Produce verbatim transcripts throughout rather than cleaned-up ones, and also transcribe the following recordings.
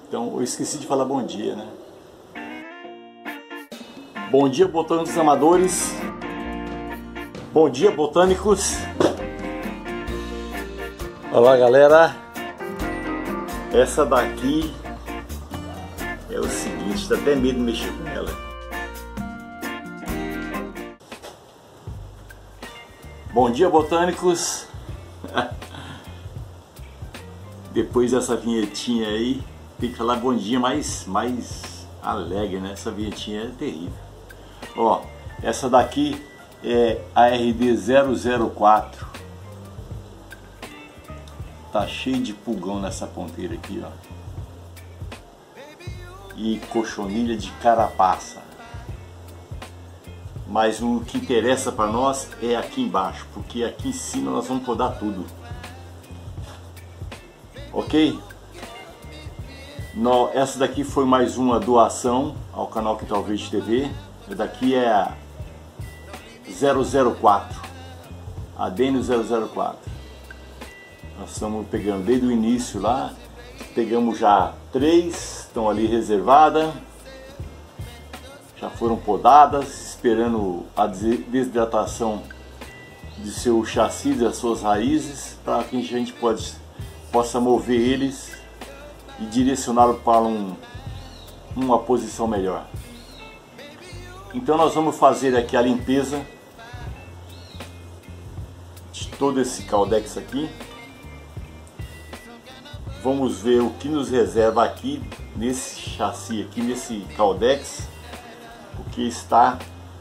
Então eu esqueci de falar bom dia, né? Bom dia, botânicos amadores. Bom dia, botânicos. Olá, galera. Essa daqui é o seguinte, dá até medo de mexer com ela. Bom dia, botânicos. Depois dessa vinhetinha aí, tem que falar bom dia mais, mais alegre, né? Essa vinhetinha é terrível. Ó, essa daqui é a R D zero zero quatro. Tá cheio de pulgão nessa ponteira aqui, ó. E cochonilha de carapaça. Mas o que interessa para nós é aqui embaixo, porque aqui em cima nós vamos podar tudo. Ok? No, essa daqui foi mais uma doação ao canal Quintal Verde T V. Essa daqui é a zero zero quatro, a Dênio zero zero quatro. Nós estamos pegando desde o início lá. Pegamos já três, estão ali reservadas. Já foram podadas, esperando a desidratação de seu chassi, das suas raízes, para que a gente pode, possa mover eles e direcioná-los para um, uma posição melhor. Então nós vamos fazer aqui a limpeza de todo esse caldex aqui. Vamos ver o que nos reserva aqui nesse chassi aqui, nesse caldex, porque está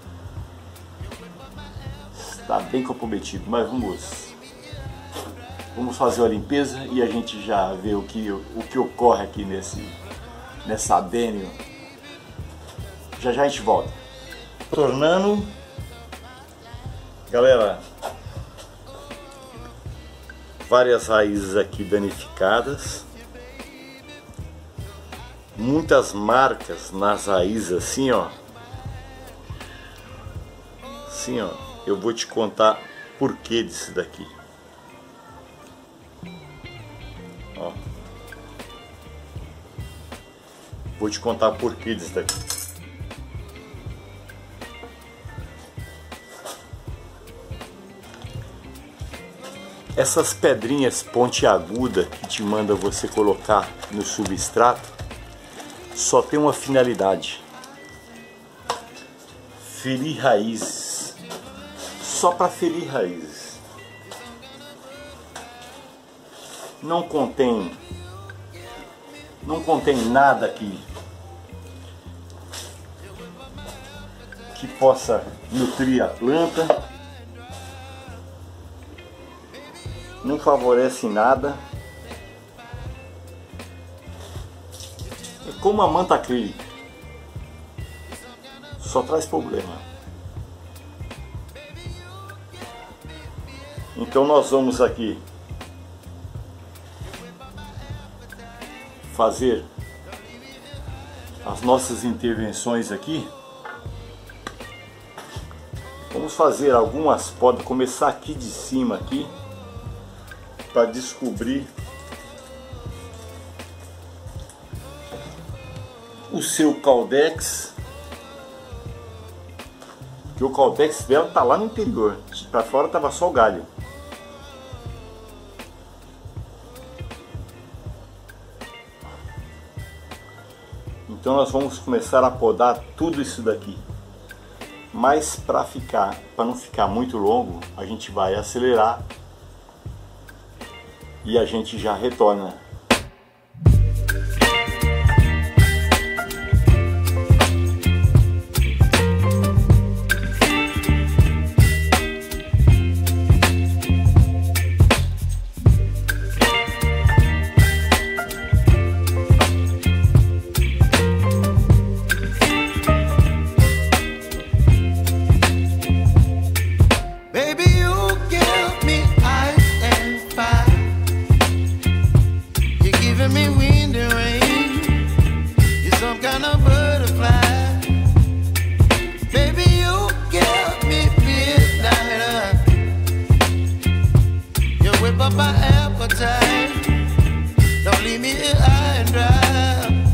está bem comprometido, mas vamos vamos fazer a limpeza e a gente já vê o que o que ocorre aqui nesse nessa Dênio. Já já a gente volta. Tornando, galera, várias raízes aqui danificadas, muitas marcas nas raízes assim, ó. Assim, ó, eu vou te contar por que disso daqui. Ó. Vou te contar por que disso daqui. Essas pedrinhas pontiagudas que te manda você colocar no substrato só tem uma finalidade: ferir raízes. Só para ferir raízes. Não contém não contém nada aqui que possa nutrir a planta. Não favorece nada. É como a manta acrílica, só traz problema. Então nós vamos aqui fazer as nossas intervenções aqui. Vamos fazer algumas podas, começar aqui de cima aqui, para descobrir o seu caldex, que o caldex dela tá lá no interior, para fora tava só o galho. Então nós vamos começar a podar tudo isso daqui, mas para ficar, para não ficar muito longo, a gente vai acelerar. E a gente já retorna. Whip up my appetite. Don't leave me here high and dry.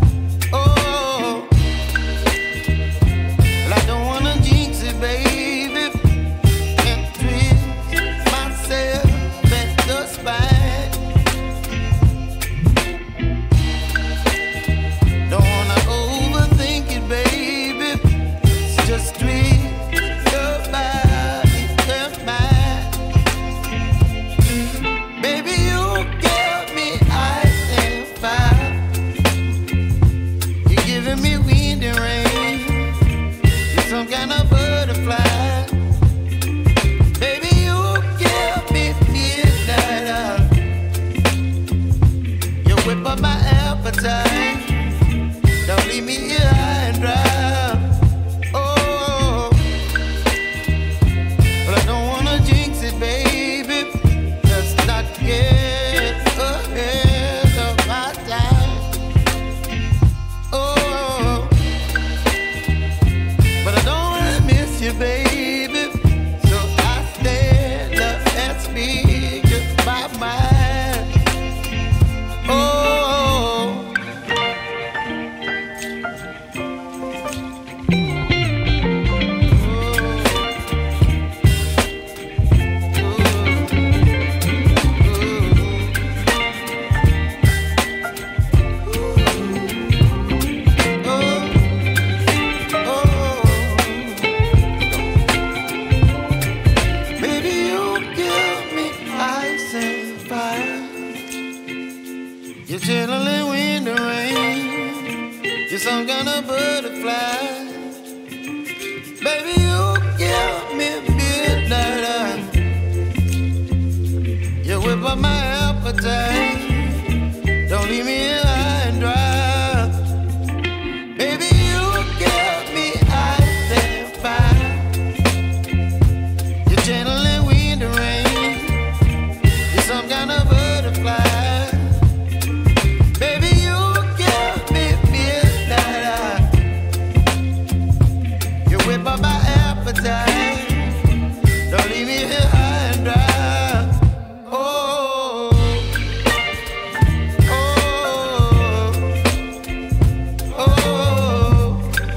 up my appetite. Don't leave me here high and dry. Oh, but I don't wanna jinx it, baby. Let's not get ahead of my time. Oh, but I don't wanna miss you, baby. So I stand up and speak just my mind. Oh. You're chilling when the rain. You're some kind of butterfly. Baby, you give me midnight. You whip up my appetite. Don't leave me here high and dry. Baby, you give me ice and fire. You're chilling when the rain. You're some kind of butterfly. Don't leave me here high and dry. Oh, oh, oh, oh,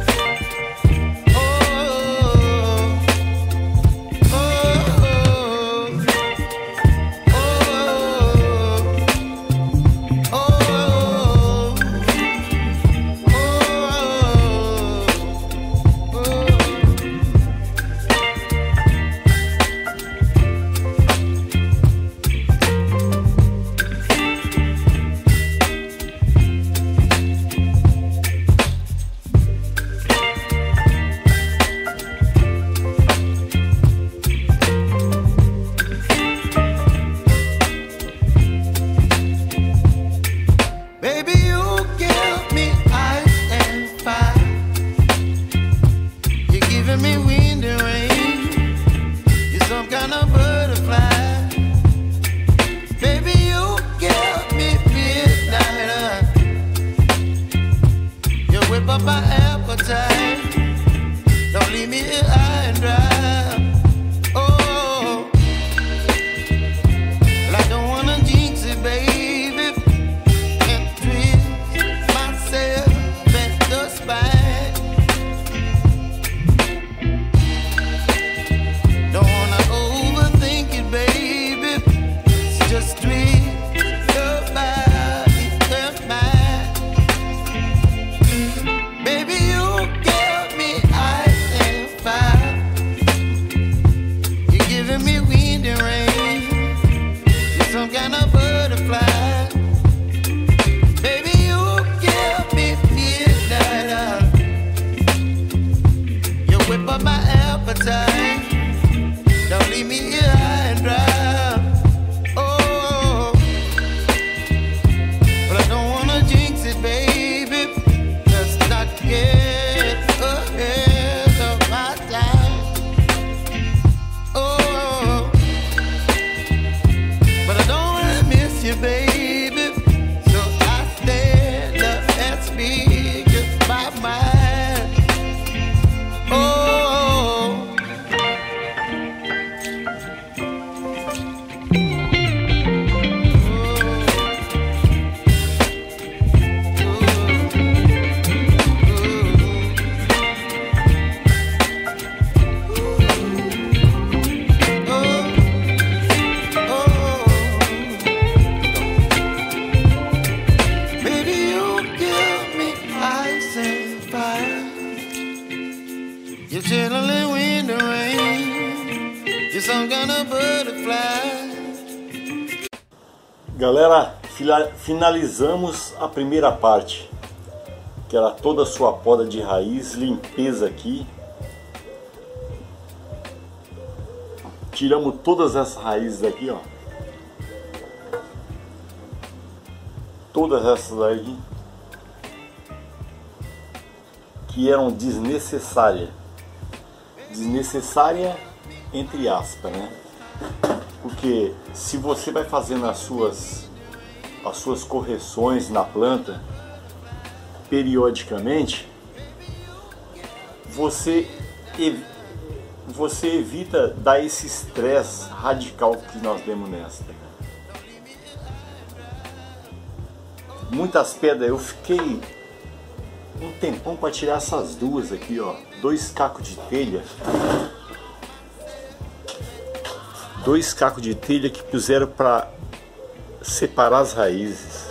don't leave me here high and dry. Oh, well, I don't wanna jinx it, baby, and twist myself at the spine. Don't wanna overthink it, baby. It's just twist your body and mine. Baby, you give me ice and fire. You're giving me wind and rain. You're some kind of butterfly. Baby, you give me midnight. You whip up my appetite. Don't leave me here high and dry. Oh, but I don't wanna jinx it, baby. Let's not get ahead of my time. Oh, but I don't wanna miss you, baby. So I stand up and speak just my mind. Oh. You're chilling when the rain. You're some kind of butterfly. Galera, finalizamos a primeira parte, que era toda a sua poda de raiz, limpeza aqui. Tiramos todas as raízes aqui, ó. todas essas aí que eram desnecessárias. Desnecessária entre aspas, né? Porque se você vai fazendo as suas, as suas correções na planta periodicamente, você, você evita dar esse estresse radical que nós demos nessa. Muitas pedras, eu fiquei um tempão para tirar essas duas aqui, ó. Dois cacos de telha. Dois cacos de telha que puseram para separar as raízes.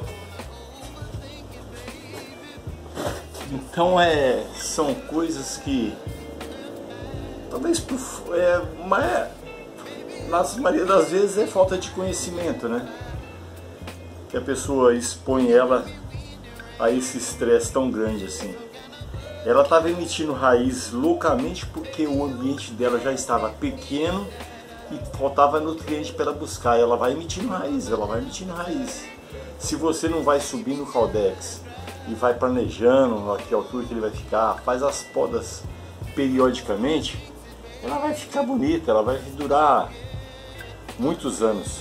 Então é, são coisas que talvez é, mas na maioria das vezes é falta de conhecimento, né? Que a pessoa expõe ela a esse estresse tão grande assim. Ela estava emitindo raiz loucamente porque o ambiente dela já estava pequeno e faltava nutriente para ela buscar. Ela vai emitindo raiz, ela vai emitindo raiz. Se você não vai subir no Caldex e vai planejando a que altura que ele vai ficar, faz as podas periodicamente, ela vai ficar bonita, ela vai durar muitos anos.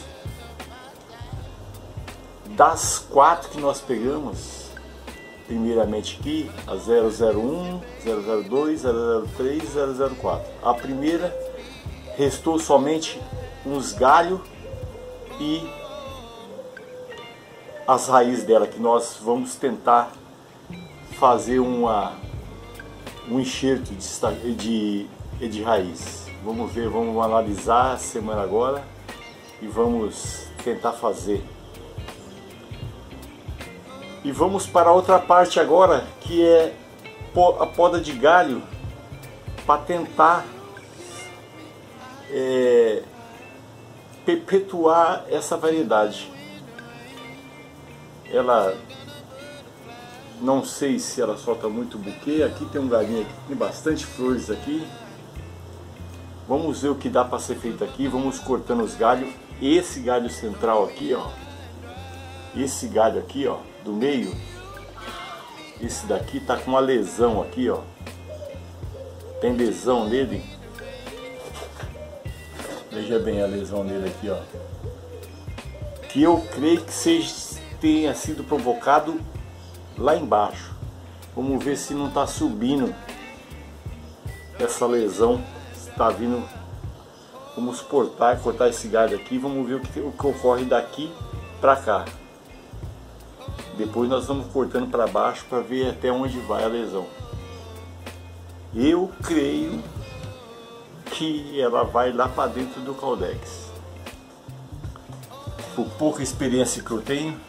Das quatro que nós pegamos, primeiramente aqui, a zero zero um, zero zero dois, zero zero três e zero zero quatro. A primeira restou somente uns galhos e as raízes dela, que nós vamos tentar fazer uma, um enxerto de, de, de raiz. Vamos ver, vamos analisar a semana agora e vamos tentar fazer. E vamos para a outra parte agora, que é a poda de galho, para tentar é, perpetuar essa variedade. Ela, não sei se ela solta muito buquê. Aqui tem um galinho aqui, tem bastante flores aqui. Vamos ver o que dá para ser feito aqui. Vamos cortando os galhos. Esse galho central aqui, ó, esse galho aqui, ó, do meio, esse daqui tá com uma lesão aqui, ó. Tem lesão nele. Veja bem a lesão nele aqui, ó. Que eu creio que seja, tenha sido provocado lá embaixo. Vamos ver se não está subindo essa lesão. Está vindo. Vamos cortar, cortar esse galho aqui. Vamos ver o que, o que ocorre daqui para cá. Depois nós vamos cortando para baixo para ver até onde vai a lesão. Eu creio que ela vai lá para dentro do Caldex. Por pouca experiência que eu tenho,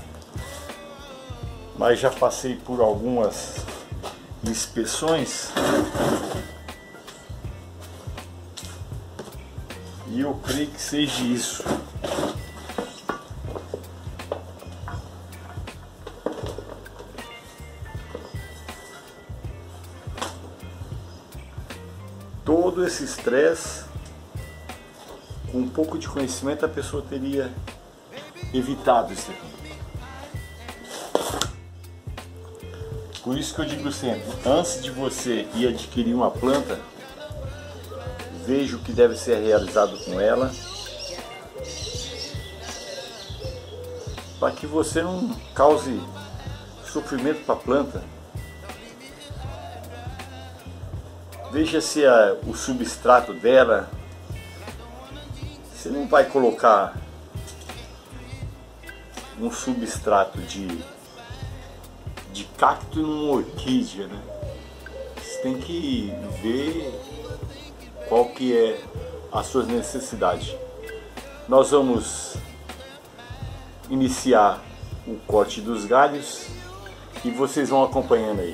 mas já passei por algumas inspeções e eu creio que seja isso. Todo esse estresse, com um pouco de conhecimento, a pessoa teria evitado isso aqui. Por isso que eu digo sempre, antes de você ir adquirir uma planta, veja o que deve ser realizado com ela, para que você não cause sofrimento para a planta. Veja se a, o substrato dela, você não vai colocar um substrato de, de cacto numa orquídea, né? Você tem que ver qual que é as suas necessidades. Nós vamos iniciar o corte dos galhos e vocês vão acompanhando aí.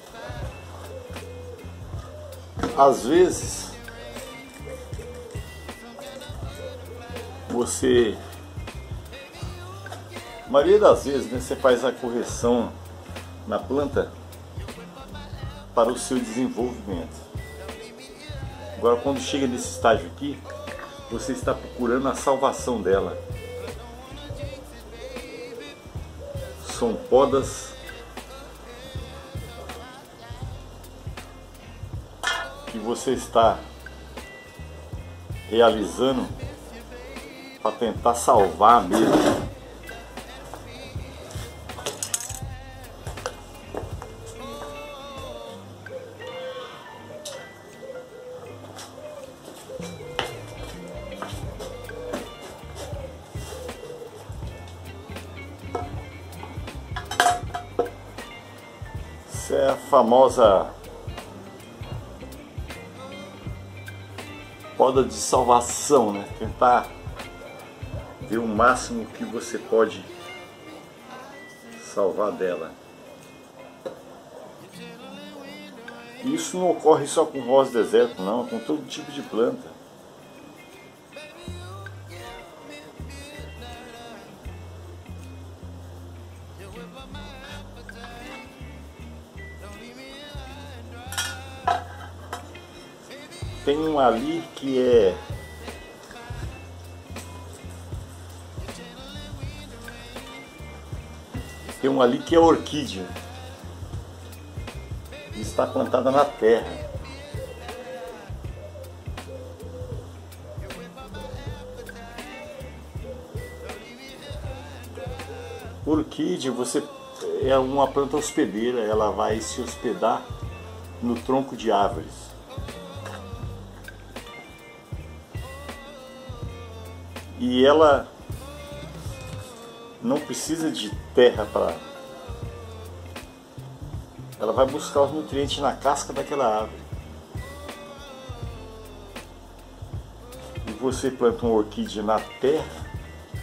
Às vezes você, a maioria das vezes, né, você faz a correção na planta para o seu desenvolvimento. Agora, quando chega nesse estágio aqui, você está procurando a salvação dela. são podas que você está realizando para tentar salvar mesmo. Essa é a famosa poda de salvação, né? Tentar ver o máximo que você pode salvar dela. Isso não ocorre só com rosa deserto, não, com todo tipo de planta. Tem um ali que é tem um ali que é orquídea, está plantada na terra. Orquídea, você é uma planta hospedeira, ela vai se hospedar no tronco de árvores. E ela não precisa de terra para... Ela vai buscar os nutrientes na casca daquela árvore. E você planta uma orquídea na terra,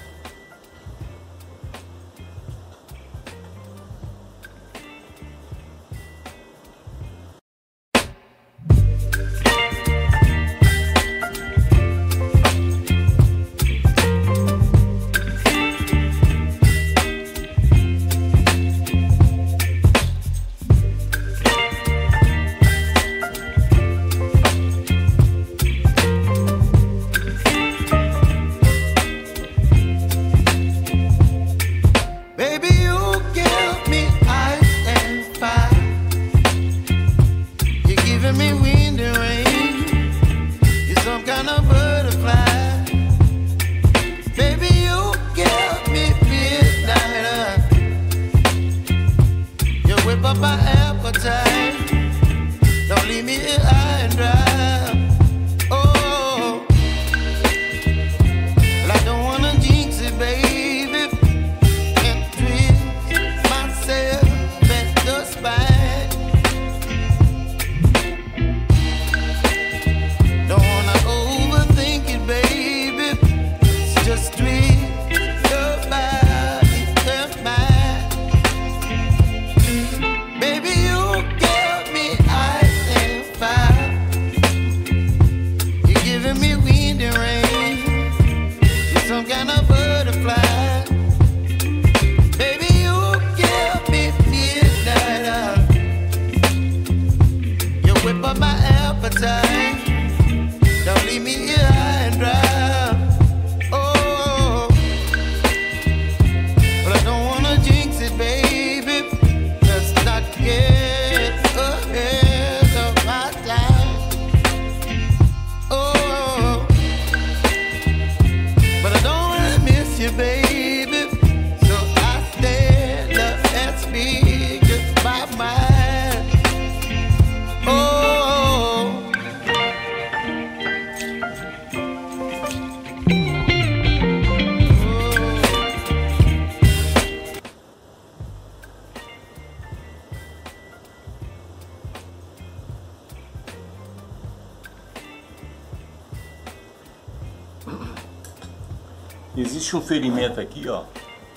existe um ferimento aqui, ó,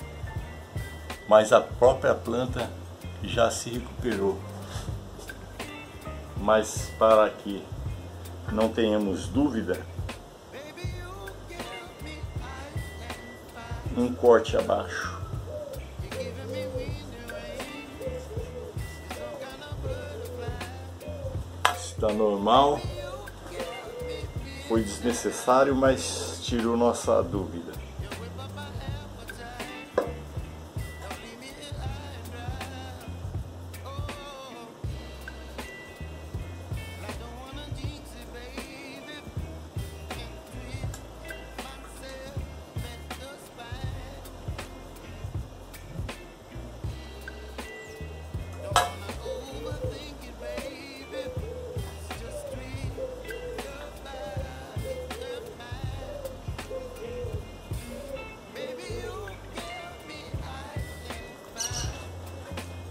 mas a própria planta já se recuperou. Mas para que não tenhamos dúvida, um corte abaixo. Está normal, foi desnecessário, mas tirou nossa dúvida.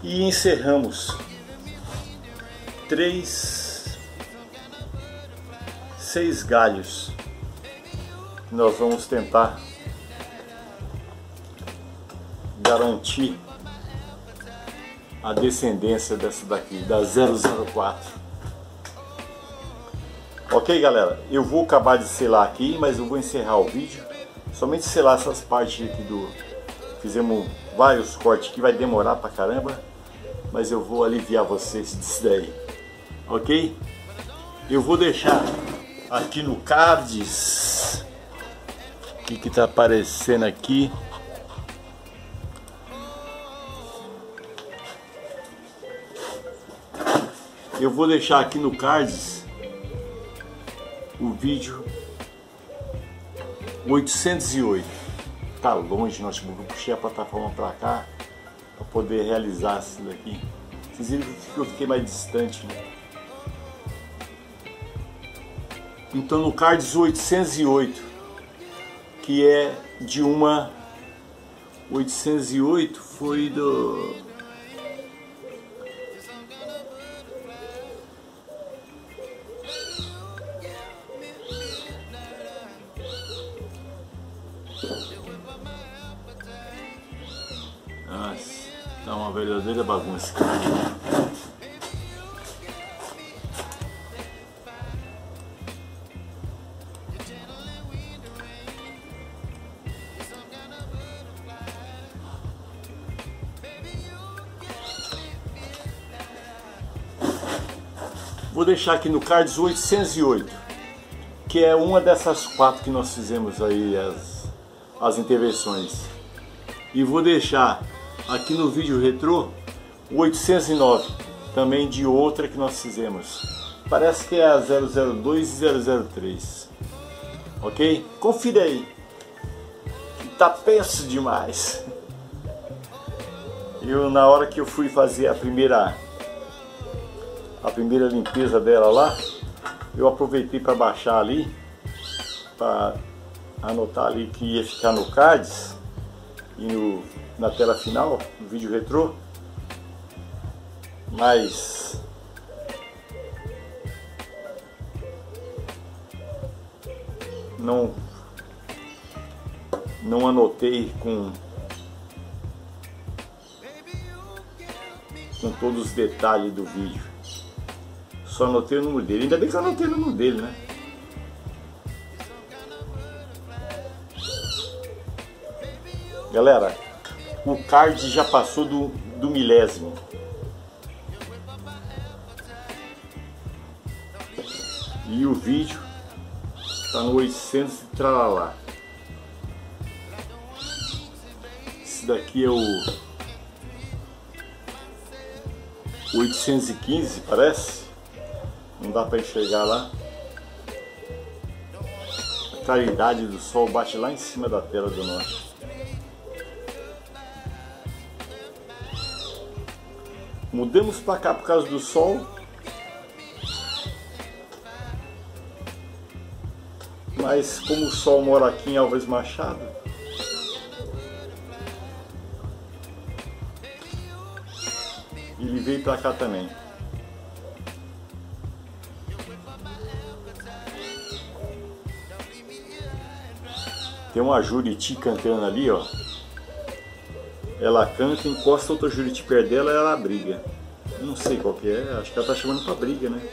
E encerramos três, seis galhos. Nós vamos tentar garantir a descendência dessa daqui, da zero zero quatro. Ok, galera, eu vou acabar de selar aqui, mas eu vou encerrar o vídeo. Somente selar essas partes aqui do... Fizemos vários cortes que vai demorar pra caramba, mas eu vou aliviar vocês disso daí. Ok? Eu vou deixar aqui no cards o que que tá aparecendo aqui. Eu vou deixar aqui no cards o vídeo oitocentos e oito. Tá longe, nós puxei a plataforma para cá para poder realizar isso daqui. Vocês viram que eu fiquei mais distante, né? Então no cards oitocentos e oito, que é de uma oitocentos e oito, foi do Nossa, tá uma verdadeira bagunça. Vou deixar aqui no cards oitocentos e oito, que é uma dessas quatro que nós fizemos aí, as, as intervenções. E vou deixar aqui no vídeo retrô o oitocentos e nove, também de outra que nós fizemos. Parece que é a zero zero dois e zero zero três. Ok? Confira aí. Tá penso demais. Eu, na hora que eu fui fazer a primeira a primeira limpeza dela lá, eu aproveitei para baixar ali, para anotar ali que ia ficar no cards e no, na tela final, no vídeo retrô. Mas não não anotei com com todos os detalhes do vídeo. Só anotei o número dele. Ainda bem que eu anotei o número dele, né? Galera, o card já passou do, do milésimo. E o vídeo tá no oitocentos e tralalá. Esse daqui é o oitocentos e quinze, parece. Não dá para enxergar lá. A claridade do sol bate lá em cima da tela do nosso. Mudamos para cá por causa do sol. Mas como o sol mora aqui em Álvares Machado, ele veio para cá também. Tem uma Juriti cantando ali, ó. Ela canta, encosta outra Juriti perto dela e ela briga. Não sei qual que é, acho que ela tá chamando pra briga, né?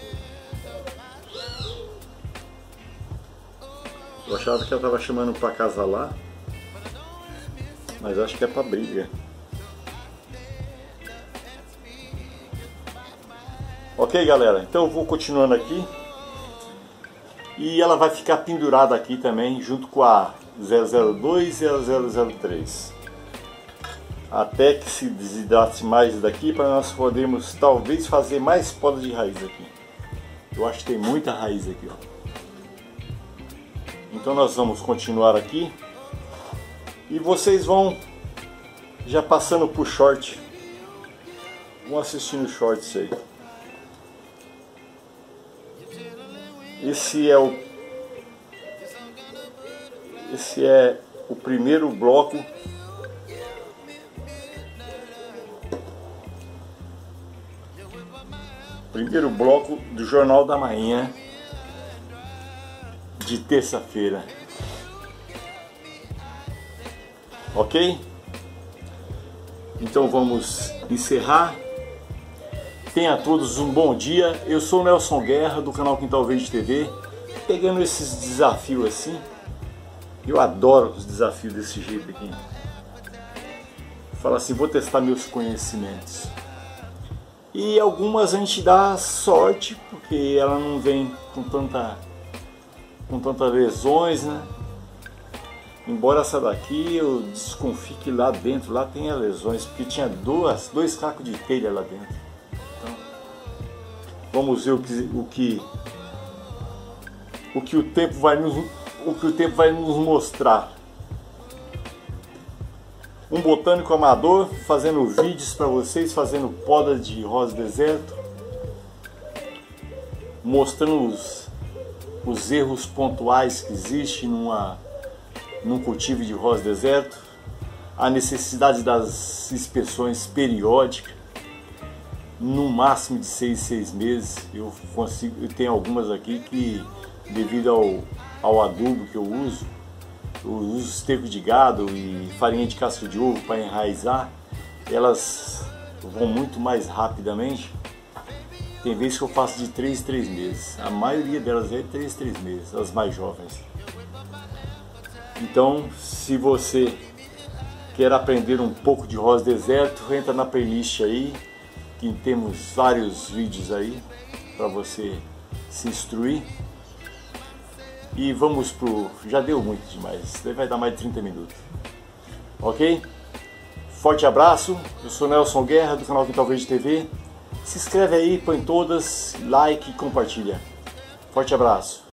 Eu achava que ela tava chamando pra acasalar, mas acho que é pra briga. Ok, galera, então eu vou continuando aqui. E ela vai ficar pendurada aqui também, junto com a zero zero dois e zero zero zero três. Até que se desidrate mais daqui, para nós podermos talvez fazer mais poda de raiz aqui. Eu acho que tem muita raiz aqui, ó. Então nós vamos continuar aqui. E vocês vão já passando por short. Vão assistindo o shorts aí. Esse é o Esse é o primeiro bloco Primeiro bloco do Jornal da Manhã de terça-feira. Ok? Então vamos encerrar. Tenha a todos um bom dia. Eu sou o Nelson Guerra do canal Quintal Verde T V. Pegando esses desafios assim. Eu adoro os desafios desse jeito aqui. Fala assim, vou testar meus conhecimentos. E algumas a gente dá sorte, porque ela não vem com tanta com tantas lesões, né? Embora essa daqui eu desconfie que lá dentro lá tenha lesões, porque tinha duas, dois cacos de telha lá dentro. Então, vamos ver o que o que o que o tempo vai nos o que o tempo vai nos mostrar. Um botânico amador fazendo vídeos para vocês, fazendo poda de rosa deserto, mostrando os, os erros pontuais que existem numa, num cultivo de rosa deserto, a necessidade das inspeções periódicas, no máximo de seis, seis meses. Eu consigo, eu tenho algumas aqui que, devido ao, ao adubo que eu uso, eu uso esterco de gado e farinha de casca de ovo para enraizar, elas vão muito mais rapidamente. Tem vezes que eu faço de três em três meses. A maioria delas é três em três meses, as mais jovens. Então, se você quer aprender um pouco de rosa deserto, entra na playlist aí, que temos vários vídeos aí para você se instruir. E vamos pro... já deu muito demais, isso daí vai dar mais de trinta minutos. Ok? Forte abraço, eu sou Nelson Guerra do canal Quintal Verde T V. Se inscreve aí, põe todas, like e compartilha. Forte abraço.